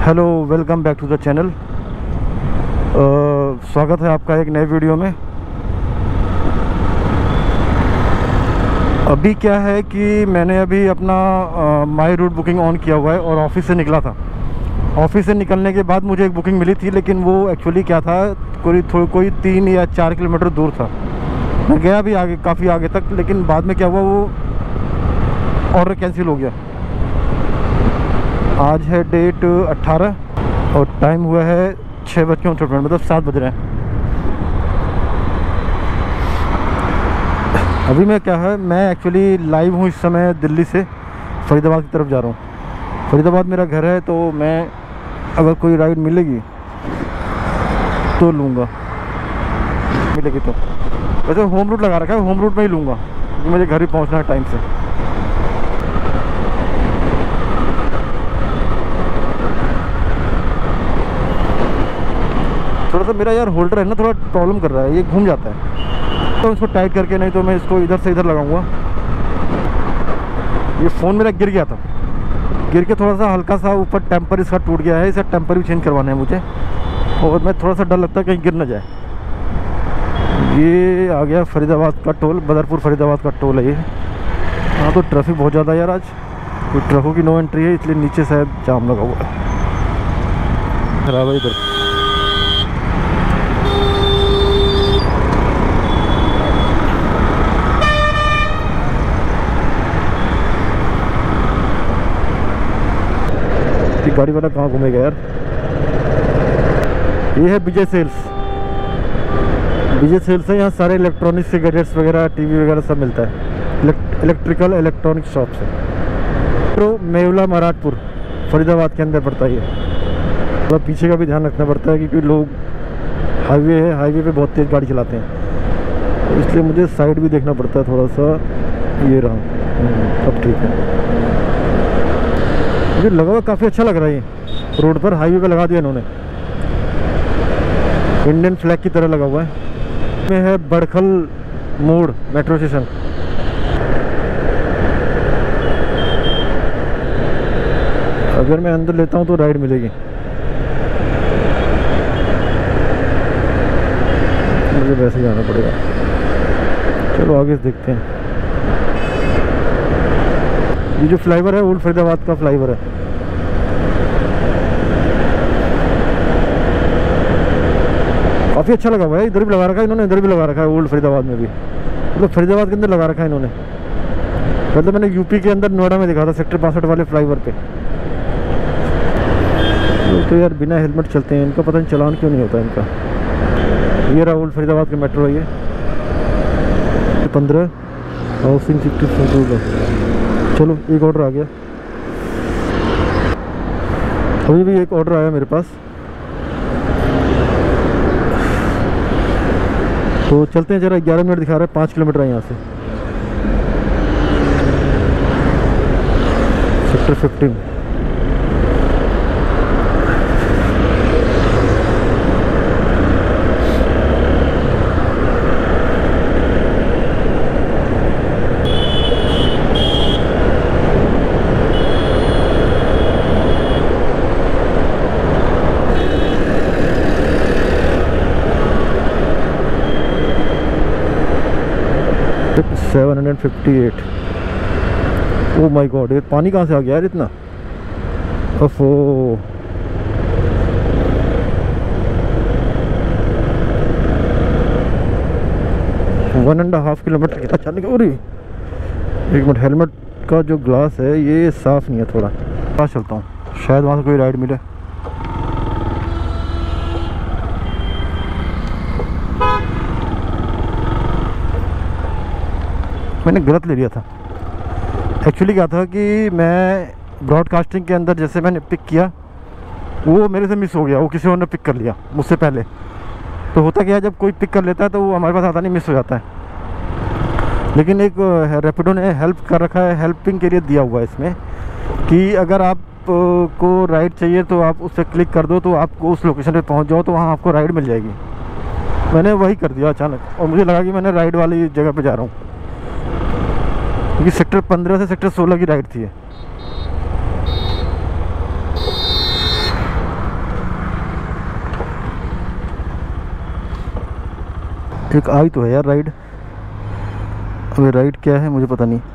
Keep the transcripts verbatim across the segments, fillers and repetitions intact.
Hello, welcome back to the channel. स्वागत है आपका एक नए वीडियो में। अभी क्या है कि मैंने अभी अपना माई रूट बुकिंग ऑन किया हुआ है और ऑफिस से निकला था। ऑफिस से निकलने के बाद मुझे एक बुकिंग मिली थी, लेकिन वो एक्चुअली क्या था, कोई थोड़ी कोई तीन या चार किलोमीटर दूर था। मैं गया भी आगे, काफ़ी आगे तक, लेकिन बाद में क्या हुआ, वो ऑर्डर कैंसिल हो गया। आज है डेट अट्ठारह और टाइम हुआ है छः बज के उनसठ मिनट, मतलब सात बज रहे हैं। अभी मैं क्या है, मैं एक्चुअली लाइव हूँ इस समय दिल्ली से फरीदाबाद की तरफ जा रहा हूँ। फरीदाबाद मेरा घर है, तो मैं अगर कोई राइड मिलेगी तो लूँगा, मिलेगी तो। वैसे होम रूट लगा रखा है, होम रूट में ही लूँगा क्योंकि मुझे घर ही पहुँचना है टाइम से। थोड़ा सा मेरा यार होल्डर है ना, थोड़ा प्रॉब्लम कर रहा है, ये घूम जाता है, तो इसको टाइट करके, नहीं तो मैं इसको इधर से इधर लगाऊंगा। ये फ़ोन मेरा गिर गया था, गिर के थोड़ा सा हल्का सा ऊपर टेम्पर इसका टूट गया है। इसका टेम्पर भी चेंज करवाना है मुझे, और मैं थोड़ा सा डर लगता है कहीं गिर ना जाए। ये आ गया फरीदाबाद का टोल, बदरपुर फरीदाबाद का टोल है ये। हाँ, तो ट्रैफिक बहुत ज़्यादा है यार आज, कोई ट्रकों की नो एंट्री है, इसलिए नीचे शायद जाम लगा हुआ है। खराब है इधर। गाड़ी वाला कहाँ घूमेगा यार। ये है विजय सेल्स। विजय सेल्स है, यहाँ सारे इलेक्ट्रॉनिक्स के गैजेट्स वगैरह, टीवी वगैरह सब मिलता है। इलेक्ट्रिकल इलेक्ट्रॉनिक शॉप से। तो मेवला मराठपुर फरीदाबाद के अंदर पड़ता है ये। थोड़ा तो पीछे का भी ध्यान रखना पड़ता है क्योंकि लोग, हाईवे है, हाईवे पे बहुत तेज़ गाड़ी चलाते हैं, तो इसलिए मुझे साइड भी देखना पड़ता है थोड़ा सा। ये रहा, अब ठीक है। मुझे लगा हुआ काफ़ी अच्छा लग रहा है ये, रोड पर हाईवे पे लगा दिया इन्होंने, इंडियन फ्लैग की तरह लगा हुआ है। में है बड़खल मोड़ मेट्रो स्टेशन। अगर मैं अंदर लेता हूँ तो राइड मिलेगी, मुझे वैसे जाना पड़ेगा। चलो आगे देखते हैं। ये जो फ्लाईओवर है ओल्ड फरीदाबाद का फ्लाईओवर है। काफ़ी अच्छा लगा हुआ है, इधर भी लगा रखा है इन्होंने, इधर भी लगा रखा है ओल्ड फरीदाबाद में भी, मतलब फरीदाबाद के अंदर लगा रखा है इन्होंने। पहले मैंने यूपी के अंदर नोएडा में देखा था, सेक्टर बासठ वाले फ्लाईओवर पे। तो यार बिना हेलमेट चलते हैं, इनका पता नहीं चलान क्यों नहीं होता इनका। ये रहा ओल्ड फरीदाबाद का मेट्रो है ये। पंद्रह हाउसिंग सिक्सटी फोटो का। चलो एक ऑर्डर आ गया, अभी भी एक ऑर्डर आया मेरे पास, तो चलते हैं। जरा ग्यारह मिनट दिखा रहा है, पाँच किलोमीटर है यहाँ से। Sector fifteen. Seven hundred fifty eight. Oh my God, ये पानी कहाँ से आ गया यार इतना। ओफो, वन एंड हाफ किलोमीटर कितना चलने का। एक मिनट, हेलमेट का जो ग्लास है ये साफ नहीं है, थोड़ा पास चलता हूँ, शायद वहाँ से कोई राइड मिले। मैंने गलत ले लिया था। एक्चुअली क्या था कि मैं ब्रॉडकास्टिंग के अंदर जैसे मैंने पिक किया, वो मेरे से मिस हो गया, वो किसी और ने पिक कर लिया मुझसे पहले। तो होता क्या है, जब कोई पिक कर लेता है तो वो हमारे पास आता नहीं, मिस हो जाता है। लेकिन एक रैपिडो ने हेल्प कर रखा है, हेल्पिंग के लिए दिया हुआ है इसमें, कि अगर आप को राइड चाहिए तो आप उस पर क्लिक कर दो, तो आपको उस लोकेशन पे पहुंच जाओ, तो वहाँ आपको राइड मिल जाएगी। मैंने वही कर दिया अचानक, और मुझे लगा कि मैंने राइड वाली जगह पे जा रहा हूँ, क्योंकि सेक्टर पंद्रह से सेक्टर सोलह की राइड थी। एक आई तो है यार राइड, अबे राइड क्या है मुझे पता नहीं।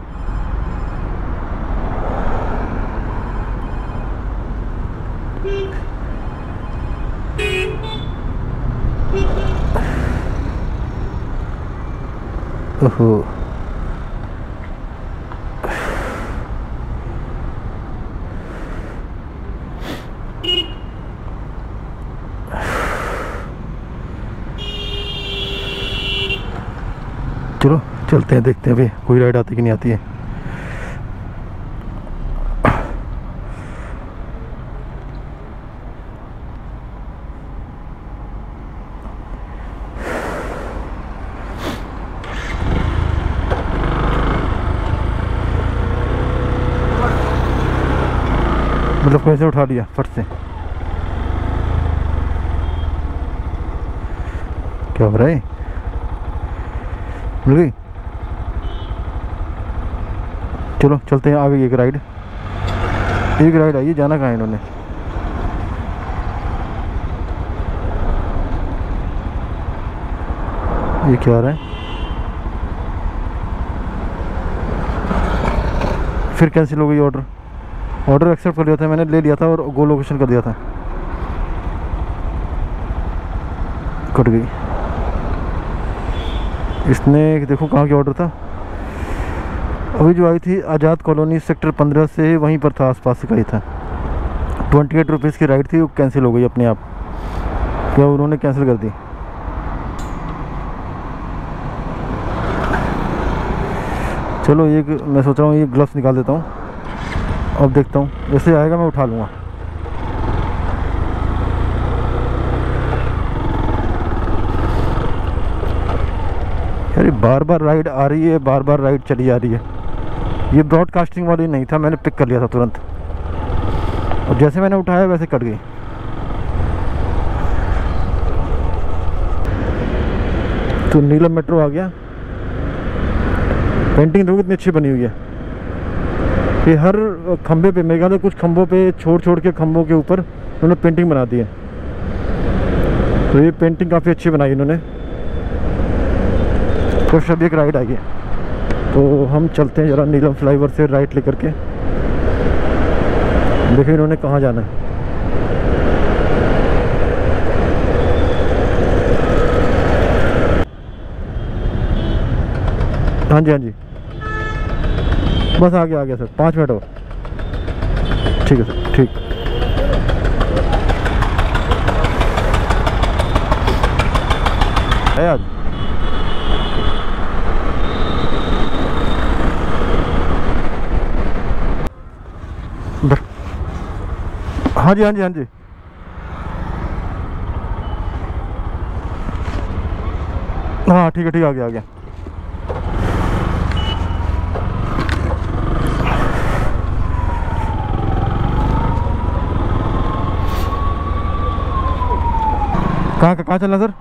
ओहो चलो चलते हैं, देखते हैं भाई कोई राइड आती कि नहीं आती है। मतलब कैसे उठा लिया फट से, क्या हो रहा है? मिल गई। चलो चलते हैं आगे। एक राइड एक राइड आई है, जाना कहाँ है इन्होंने? ये क्या आ रहा है? फिर कैंसिल हो गई ऑर्डर। ऑर्डर एक्सेप्ट कर लिया था मैंने, ले लिया था और गो लोकेशन कर दिया था, कट गई। इसने देखो कहाँ की ऑर्डर था, अभी जो आई थी आज़ाद कॉलोनी सेक्टर पंद्रह से, वहीं पर था, आसपास से का ही था। ट्वेंटी एट रुपीज़ की राइड थी, वो कैंसिल हो गई अपने आप, क्या उन्होंने कैंसिल कर दी। चलो एक मैं सोच रहा हूँ ये ग्लव्स निकाल देता हूँ, अब देखता हूँ जैसे आएगा मैं उठा लूँगा। अरे बार बार राइड आ रही है, बार बार राइड चली जा रही है। ये ब्रॉडकास्टिंग वाली नहीं था, मैंने पिक कर लिया था तुरंत, और जैसे मैंने उठाया वैसे कट गई। तो नीलम मेट्रो आ गया। पेंटिंग देखो कितनी अच्छी बनी हुई है। ये हर खंबे पे, मेरे ख्याल से कुछ खंभों पे छोड़ छोड़ के खंभों के ऊपर उन्होंने पेंटिंग बना दी है। तो ये पेंटिंग काफ़ी अच्छी बनाई इन्होंने। तो सब एक राइड आई है, तो हम चलते हैं ज़रा नीलम फ्लाईओवर से राइट लेकर के, देखो इन्होंने कहाँ जाना है। हाँ जी हाँ जी, बस आ गया आ गया सर, पाँच मिनट और। ठीक है सर, ठीक। है आज हाँ जी हाँ जी हाँ जी, हाँ ठीक है ठीक है, आ गया आ गया। कहाँ कहाँ चलना सर?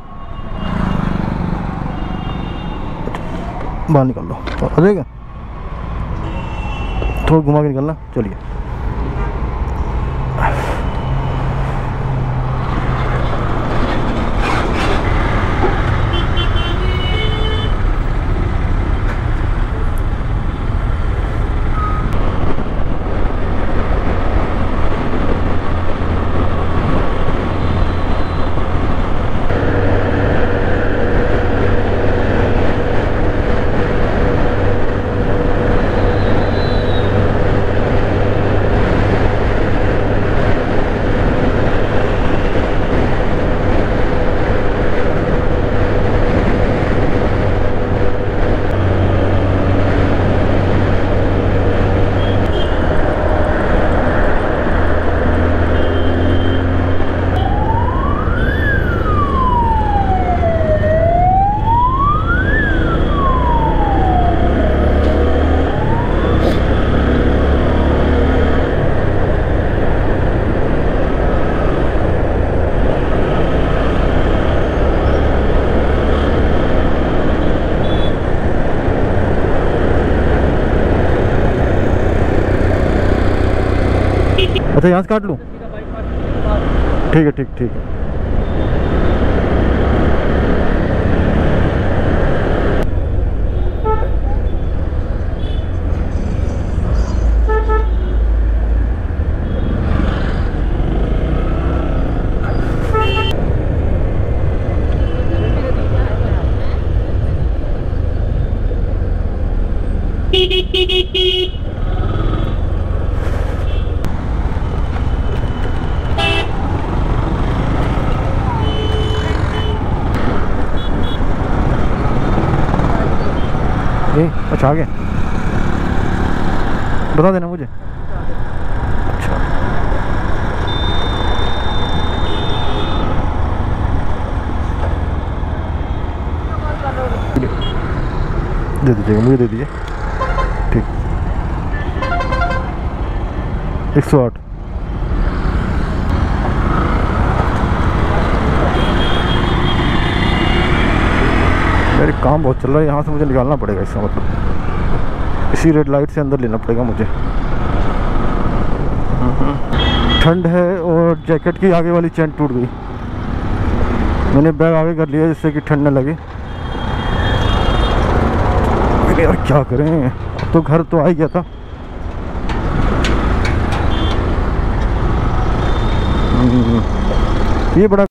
बाहर निकल लो, आ जाएगा, थोड़ा घुमा के निकलना। चलिए अच्छा यहाँ से काट लूँ? ठीक है ठीक ठीक है। अच्छा आगे बता देना मुझे। अच्छा दे दीजिएगा, मुझे दे दीजिए। ठीक, एक सौ आठ। मेरे काम बहुत चल रहा है यहाँ से, मुझे निकालना पड़ेगा इसका मतलब, इसी रेड लाइट से अंदर लेना पड़ेगा मुझे। ठंड है और जैकेट की आगे वाली चेन टूट गई। मैंने बैग आगे कर लिया जिससे कि ठंड न लगे। यार क्या करें, तो घर तो आ ही गया था। ये बड़ा